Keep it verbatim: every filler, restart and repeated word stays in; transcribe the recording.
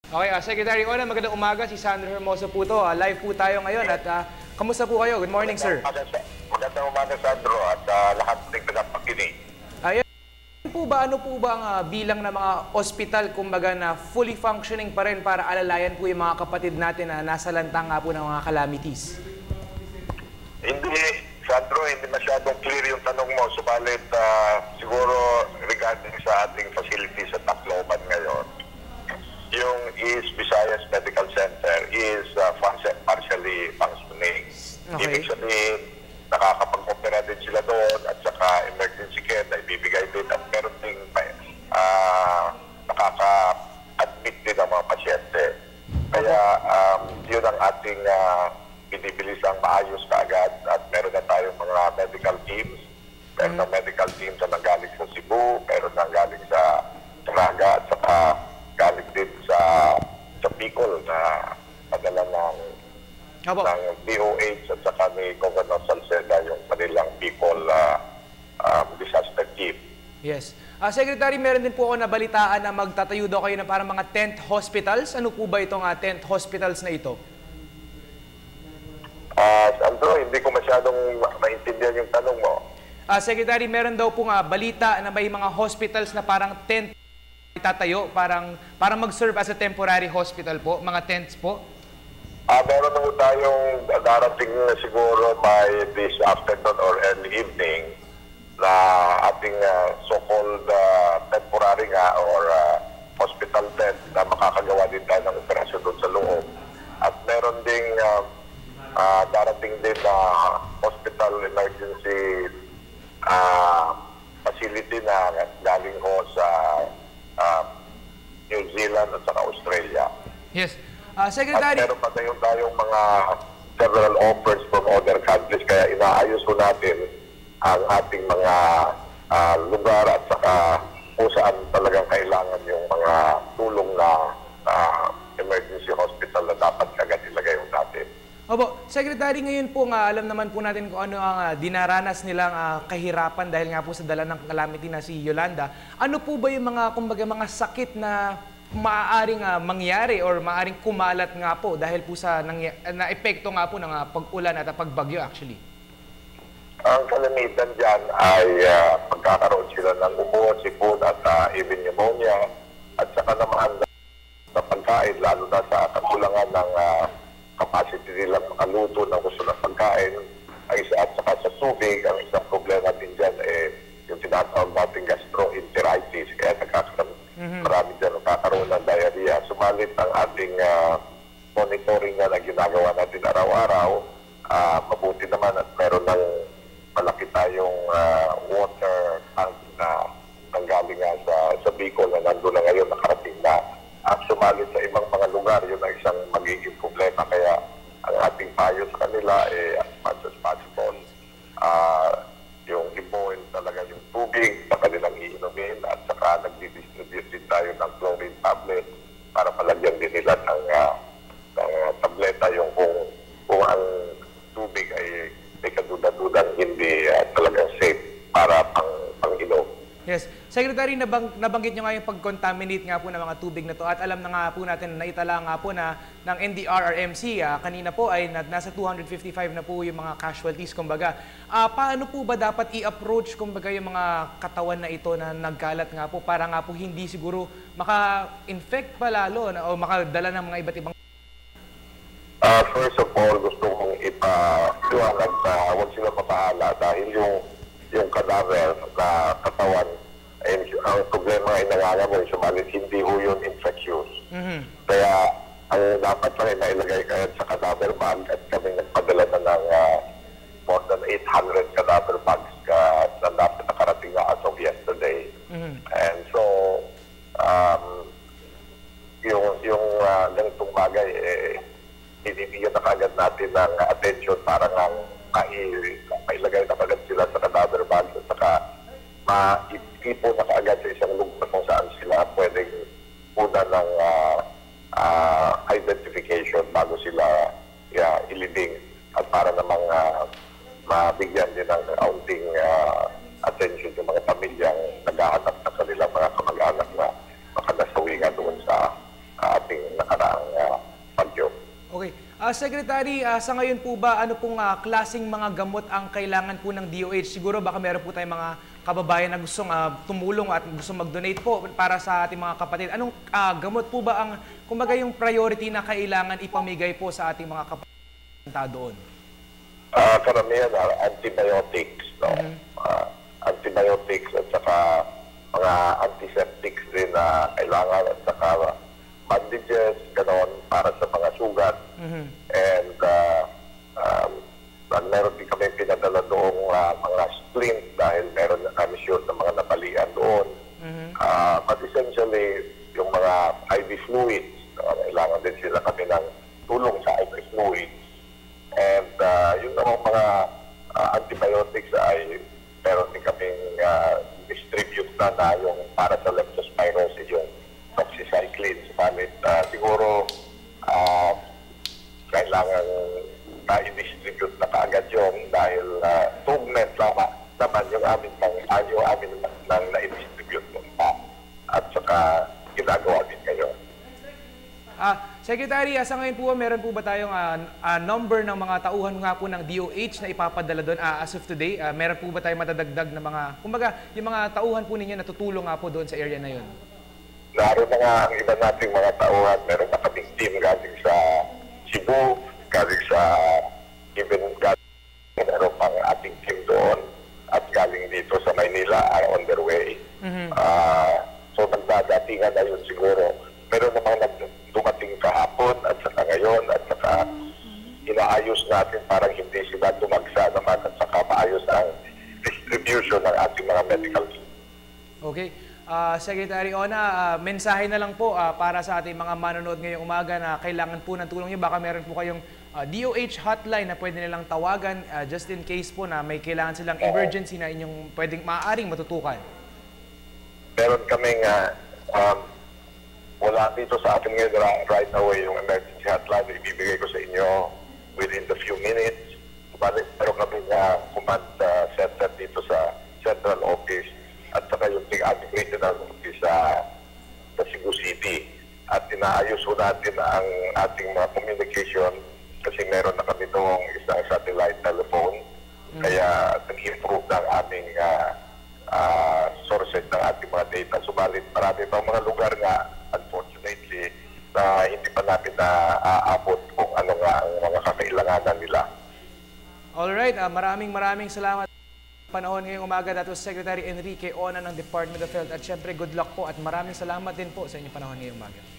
Okay, uh, Secretary Ona, magandang umaga. Si Sandro Hermoso po to. Uh, live po tayo ngayon at uh, kamusta po kayo? Good morning, sir. Magandang umaga, Sandro, at uh, lahat ng pinagpakinig. Ayun po ba, ano po ba ang uh, bilang ng mga ospital, kumbaga, na fully functioning pa rin para alalayan po yung mga kapatid natin na nasa lantang nga po ng mga calamities? Hindi, Sandro, hindi masyadong clear yung tanong mo. Subalit, uh, siguro regarding sa ating facility sa Tacloban ngayon, yung East Visayas Medical Center is uh, partially functioning. Okay. Ibig sabihin, nakakapag-opera din sila doon at saka emergency care na ibibigay din at meron ding uh, nakaka-admit din ang mga pasyente. Kaya um, yun ang ating uh, binibilisang maayos kaagad at meron na tayong mga medical teams. Meron mm. na medical teams na nanggaling sa Cebu, meron na galing sa Caraga at saka galing din sa, sa Bicol na padala ng Opo. ng D O H at saka ni Governor Salceda yung kanilang Bicol uh, um, disaster team. Yes. Uh, Secretary, meron din po ako nabalitaan na magtatayo daw kayo ng parang mga tent hospitals. Ano po ba itong uh, tent hospitals na ito? Uh, Sandro, hindi ko masyadong maintindihan yung tanong mo. Uh, Secretary, meron daw pong uh, balita na may mga hospitals na parang tent itatayo, parang, parang mag-serve as a temporary hospital po, mga tents po? Ah, uh, meron na tayong darating na siguro by this afternoon or early evening na ating uh, so-called uh, temporary nga or uh, hospital tent na makakagawa din tayo ng operasyon doon sa loob. At meron ding uh, uh, darating din na uh, hospital emergency uh, facility na galing ho sa uh, New Zealand at saka Australia. Yes. Uh, Secretary... At meron pa tayong, tayong mga several offers from other countries kaya inaayos ko natin ang ating mga uh, lugar at saka kung saan talagang kailangan yung mga tulong na uh, emergency hospital na dapat kagad ilagay yung natin. Opo, Secretary, ngayon po nga alam naman po natin kung ano ang uh, dinaranas nilang uh, kahirapan dahil nga po sa dala ng calamity na si Yolanda. Ano po ba yung mga, kumbaga, mga sakit na maaaring uh, mangyari or maaaring kumalat nga po dahil po sa na epekto nga po ng uh, pag-ulan at uh, pagbagyo actually? Ang kalamitan dyan ay uh, pagkakaroon sila ng ubo, sipon at uh, even pneumonia at saka naman sa pagkain lalo na sa kakulangan ng uh, capacity nilang makaluto ng gusto ng pagkain ay isa, at saka sa tubig. Ang isang problema din dyan eh, yung tinatawag natin gastroenteritis kaya nagkakaroon Mm-hmm. marami dyan nakakaroon ng diarrhea. Sumalit ang ating uh, monitoring na, na ginagawa natin araw-araw, uh, mabuti naman at meron ng malaki tayong uh, water tank na nanggaling nga sa, sa Bicol na nandun na ngayon, nakarating na. At sumalit sa ibang mga lugar, yun ang isang magiging problema. Kaya ang ating payo sa kanila, eh, as much as possible, uh, yung i-boil talaga yung tubig na kanilang iinumin at saka nagdi-distribute din tayo ng chlorine tablet para palagyan din nila ng, uh, ng tableta yung kung, kung ang tubig ay may kaduda-dudang hindi uh, talagang safe para pang, pang-inom. Yes. Secretary, nabang, nabanggit nyo nga yung pag-contaminate nga po ng mga tubig na to at alam na nga po natin na naitala nga po na ng N D R R M C uh, kanina po ay na, nasa two hundred fifty-five na po yung mga casualties kumbaga. Uh, paano po ba dapat i-approach kumbaga yung mga katawan na ito na nagkalat nga po para nga po hindi siguro maka-infect pa lalo na, o makadala ng mga iba't ibang... Uh, first of all, gusto kong ipa-liwanag na huwag sila mapahala dahil yung yung cadaver na katawan, eh, ang problema ay nangangamoy, sumalit hindi ho yun infectious. Mm-hmm. Kaya ang dapat pa rin na ilagay kayo sa cadaver bag at kami nagpadala na ng uh, more than eight hundred cadaver bags uh, na dapat nakarating na as of yesterday. Mm-hmm. And so, um, yung, yung uh, ganitong bagay, eh, hinibigyan na kagad natin ng attention para nga mailagay na kagad sila sa cadaver bags at saka ma-ipo na kaagad sa isang lugar kung saan sila pwedeng una ng uh, uh, identification bago sila uh, ilibing at para namang uh, mabigyan din ng kaunting uh, attention yung mga pamilyang naghahanap ng kanilang mga kamag-anak na makanasawi nga doon sa uh, ating Ah, Secretary, ah, sa ngayon po ba, ano pong ah, klaseng mga gamot ang kailangan po ng D O H? Siguro baka meron po tayong mga kababayan na gustong ah, tumulong at gustong mag-donate po para sa ating mga kapatid. Anong ah, gamot po ba ang, kumbaga yung priority na kailangan ipamigay po sa ating mga kapatid doon? Ah, karamihan are antibiotics, no? Ah, antibiotics at saka mga antiseptics din na kailangan at saka bandages, ganon, para sa mga sugat. And uh, um, meron din kami pinadala doong uh, mga splint dahil meron na kami sure na mga napalian doon. Uh, but essentially, yung mga I V fluids, uh, kailangan din sila kami ng tulong sa I V fluids. And uh, yung namang mga uh, antibiotics ay meron din kaming uh, distribute na na yung para sa leptospirosis, yung doxycycline. Subalit uh, siguro uh, kailangan na i-distribute na kaagad yun dahil uh, tugnet lamang naman yung amin ng yung amin nang na-distribute nun pa at saka ginagawa din ngayon. Ah, Secretary, ah, sa ngayon po, meron po ba tayong ah, ah, number ng mga tauhan nga po ng D O H na ipapadala doon ah, as of today? Ah, meron po ba tayong matadagdag na mga, kumbaga, yung mga tauhan po ninyo na tutulong nga po doon sa area na yun? Naroon na nga ang iba nating mga tauhan. Meron na kaming team galing sa Cebu, galing sa even galing meron pang ating team doon at galing dito sa Maynila are on their way. Mhm. Ah, so nagdadatingan na yun siguro. Meron namang nag- dumating kahapon at saka ngayon at saka inaayos natin parang hindi sila dumagsa naman at saka maayos ang distribution ng ating mga medical team. Okay. Ah, Secretary Ona, ah, mensahe na lang po ah, para sa ating mga manonood ngayong umaga na kailangan po ng tulong niyo. Baka meron po kayong ah, D O H hotline na pwede nilang tawagan ah, just in case po na may kailangan silang emergency na inyong pwedeng maaaring matutukan. Meron kaming uh, um, wala dito sa atin ngayon ra- right away yung emergency hotline. Ibibigay ko sa inyo within the few minutes. Balik, meron kaming uh, command uh, center dito sa central office at saka yung ating regional office sa, sa Cebu City. At inaayos ho natin ang ating mga communication kasi meron na kami doong isang satellite telephone. Kaya nag-improve na ang aming uh, uh, sources ng ating mga data. Subalit marami pang mga lugar nga, unfortunately, na hindi pa natin na-aabot kung ano nga ang mga kakailanganan nila. Alright, ah, maraming maraming salamat panahon ngayong umaga. That was Secretary Enrique Ona ng Department of Health. At syempre, good luck po at maraming salamat din po sa inyong panahon ngayong umaga.